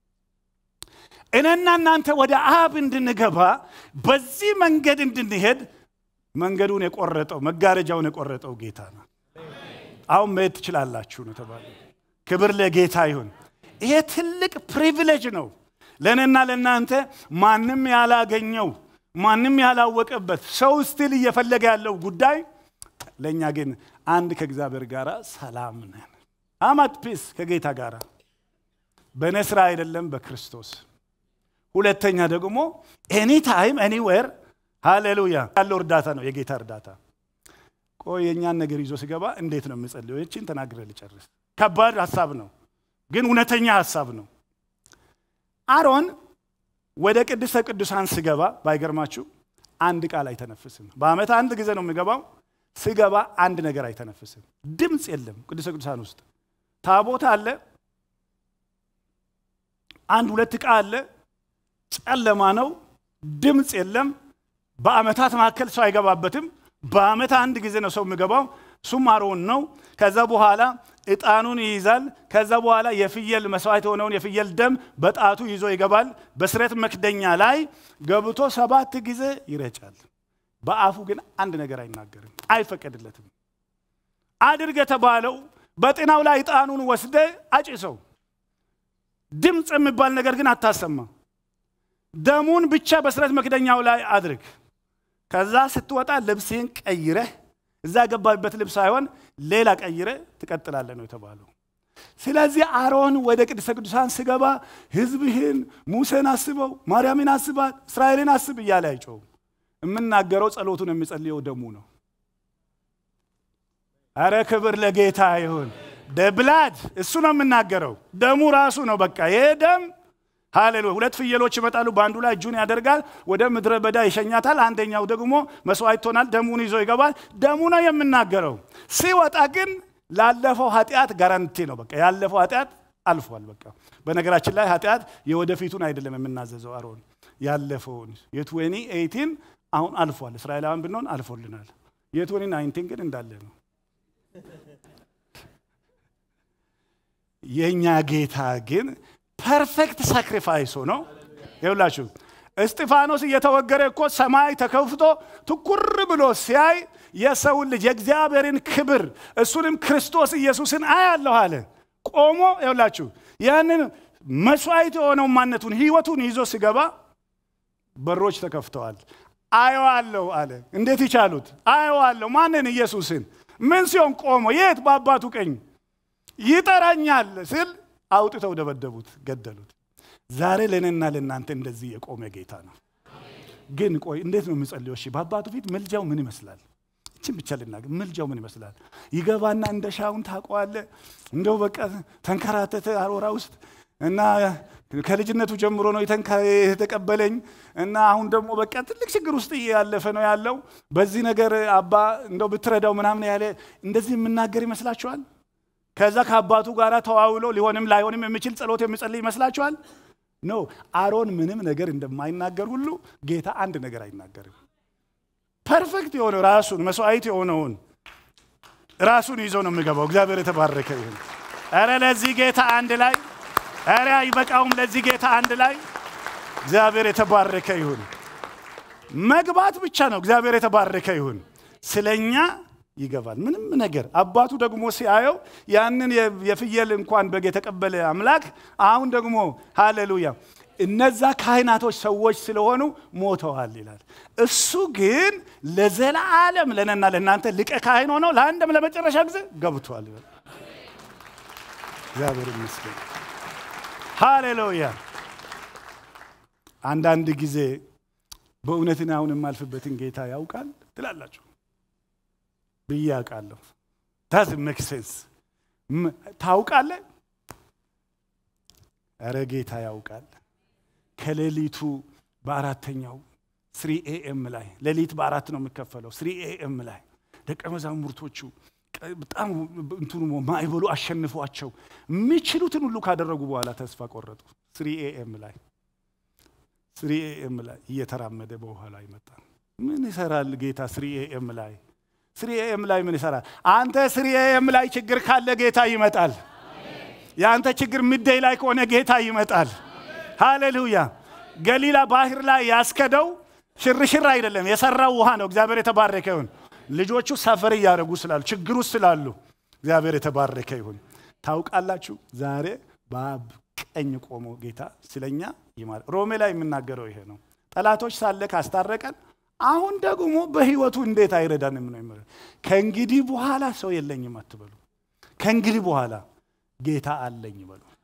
እነና እናንተ ወደ አብ እንድንገባ በዚህ መንገድ እንድንሄድ መንገዱን የቆረጠው መጋረጃውን የቆረጠው ጌታ ነው። አሁን መሄድ ትችላላችሁ ነው ተባለ። ክብር ለጌታ ይሁን። ይሄ ትልቅ ፕሪቪሌጅ ነው ለነና ለናንተ ማንም ያላገኘው ማንም ያላወቀበት ሰው ስቲል እየፈለገ ያለው ጉዳይ ለኛ ግን አንድ ከእግዚአብሔር ጋር ሰላም ነን። አማት ፒስ ከጌታ ጋር በነስራ አይደለም በክርስቶስ። ሁለተኛ ደግሞ ኤኒ ታይም ኤኒዌር ሃሌሉያ ያለው እርዳታ ነው የጌታ እርዳታ። ቆይ የኛን ነገር ይዞ ሲገባ እንዴት ነው የምጸልየው? እቺን ተናግሬ ልጨርስ። ከባድ ሐሳብ ነው ግን እውነተኛ ሐሳብ ነው። አሮን ወደ ቅድስተ ቅዱሳን ሲገባ ባይገርማችሁ አንድ ቃል አይተነፍስም። በአመት አንድ ጊዜ ነው የሚገባው። ሲገባ አንድ ነገር አይተነፍስም። ድምጽ የለም። ቅድስተ ቅዱሳን ውስጥ ታቦት አለ፣ አንድ ሁለት ዕቃ አለ፣ ጨለማ ነው፣ ድምጽ የለም። በአመታት መካከል ሰው አይገባበትም። በአመት አንድ ጊዜ ነው ሰው የሚገባው። እሱም አሮን ነው። ከዛ በኋላ እጣኑን ይይዛል። ከዛ በኋላ የፍየል መስዋዕት የሆነውን የፍየል ደም በጣቱ ይዞ ይገባል። በስረት መክደኛ ላይ ገብቶ ሰባት ጊዜ ይረጫል። በአፉ ግን አንድ ነገር አይናገርም፣ አይፈቀድለትም። አድርገ ተባለው በጤናው ላይ እጣኑን ወስደ አጭሰው። ድምጽ የሚባል ነገር ግን አታሰማ። ደሙን ብቻ በስረት መክደኛው ላይ አድርግ። ከዛ ስትወጣ ልብስህን ቀይረህ እዛ ገባበት ልብስ ሳይሆን ሌላ ቀይረ ትቀጥላለህ ነው የተባለው። ስለዚህ አሮን ወደ ቅድስተ ቅዱሳን ሲገባ ህዝብህን ሙሴን አስበው፣ ማርያምን አስባት፣ እስራኤልን አስብ እያለ አይጮህም። የምናገረው ጸሎቱን የሚጸልየው ደሙ ነው። አረ ክብር ለጌታ ይሁን። ደብላድ እሱ ነው የምናገረው። ደሙ ራሱ ነው። በቃ ይሄ ደም ሃሌሉያ። ሁለት ፍየሎች ይመጣሉ፣ በአንዱ ላይ እጁን ያደርጋል፣ ወደ ምድረ በዳ ይሸኛታል። አንደኛው ደግሞ መስዋዕት ሆናል፣ ደሙን ይዞ ይገባል። ደሙ ነው የምናገረው። ሲወጣ ግን ላለፈው ኃጢአት ጋራንቲ ነው። በቃ ያለፈው ኃጢአት አልፏል። በቃ በነገራችን ላይ ኃጢአት የወደፊቱን አይደለም የምናዘዘው። አሮን ያለፈውን የትዌኒ ኤይቲን አሁን አልፏል። እስራኤላውያን ብንሆን አልፎልናል። የትዌኒ ናይንቲን ግን እንዳለ ነው። የኛ ጌታ ግን ፐርፌክት ሳክሪፋይስ ሆኖ ይውላችሁ። እስጢፋኖስ እየተወገረ እኮ ሰማይ ተከፍቶ ትኩር ብሎ ሲያይ የሰው ልጅ የእግዚአብሔርን ክብር እሱንም ክርስቶስ ኢየሱስን አያለሁ አለ። ቆሞ ይውላችሁ ያንን መስዋዕት የሆነው ማንነቱን ህይወቱን ይዞ ሲገባ በሮች ተከፍተዋል። አየዋለሁ አለ። እንዴት ይቻሉት? አየዋለሁ ማንን? ኢየሱስን። ምን ሲሆን ቆሞ የት? በአባቱ ቀኝ ይጠራኛል ሲል አውጥተው ደበደቡት፣ ገደሉት። ዛሬ ለነና ለናንተ እንደዚህ የቆመ ጌታ ነው። ግን ቆይ እንዴት ነው የምጸልየው? እሺ በአባቱ ፊት ምልጃው ምን ይመስላል? እቺን ብቻ ልናገር። ምልጃው ምን ይመስላል? ይገባና እንደ ሻውን ታቋለ እንደው በቃ ተንከራተተ አሮራ ውስጥ እና ከልጅነቱ ጀምሮ ነው የተቀበለኝ እና አሁን ደግሞ በቃ ትልቅ ችግር ውስጥ ያለፈ ነው ያለው በዚህ ነገር አባ እንደው ብትረዳው ምናምን ያለ እንደዚህ የምናገር ይመስላችኋል ከዛ ከአባቱ ጋራ ተዋውሎ ሊሆንም ላይሆንም የሚችል ጸሎት የሚጸልይ ይመስላችኋል ኖ አሮን ምንም ነገር እንደማይናገር ሁሉ ጌታ አንድ ነገር አይናገርም ፐርፌክት የሆነ ራሱን መስዋዕት የሆነውን ራሱን ይዞ ነው የሚገባው እግዚአብሔር የተባረከ ይሁን አረ ለዚህ ጌታ አንድ ላይ አረ አይበቃውም ለዚህ ጌታ አንድ ላይ እግዚአብሔር የተባረከ ይሁን መግባት ብቻ ነው እግዚአብሔር የተባረከ ይሁን ስለኛ ይገባል ምንም ነገር አባቱ ደግሞ ሲያየው ያንን የፍየል እንኳን በግ የተቀበለ አምላክ አሁን ደግሞ ሃሌሉያ እነዛ ካህናቶች ሰዎች ስለሆኑ ሞተዋል ይላል እሱ ግን ለዘላለም ለነና ለናንተ ሊቀ ካህን ሆኖ ለአንድም ለመጨረሻ ጊዜ ገብቷል ይላል እግዚአብሔር ይመስገን ሃሌሉያ አንዳንድ ጊዜ በእውነትና አሁን የማልፍበትን ጌታ ያውቃል ትላላችሁ ብያቃለሁ doesn't make sense ታውቃለህ አረ ጌታ ያውቃል ከሌሊቱ በአራተኛው three a m ላይ ሌሊት በአራት ነው የሚከፈለው three a m ላይ ደቀ መዛሙርቶቹ በጣም እንትኑ ማይበሉ አሸንፈዋቸው የሚችሉትን ሁሉ ካደረጉ በኋላ ተስፋ ቆረጡ three a m ላይ three a m ላይ እየተራመደ በኋላ ይመጣ ምን ይሰራል ጌታ three a m ላይ three a m ላይ ምን ይሰራል አንተ three a m ላይ ችግር ካለ ጌታ ይመጣል ያንተ ችግር midday ላይ ከሆነ ጌታ ይመጣል ሃሌሉያ ገሊላ ባህር ላይ ያስከደው ሽርሽር አይደለም የሰራው ውሃ ነው እግዚአብሔር የተባረከ ይሁን ልጆቹ ሰፈር ያረጉ ስላሉ ችግሩ ስላሉ እግዚአብሔር የተባረከ ይሁን ታውቃላችሁ ዛሬ ባብ ቀኝ ቆሞ ጌታ ስለኛ ይማር ሮሜ ላይ የምናገረው ይሄ ነው ጠላቶች ሳለ ካስታረቀን አሁን ደግሞ በህይወቱ እንዴት አይረዳንም ነው የሚለው ከእንግዲህ በኋላ ሰው የለኝም አትበሉ ከእንግዲህ በኋላ ጌታ አለኝ በሉ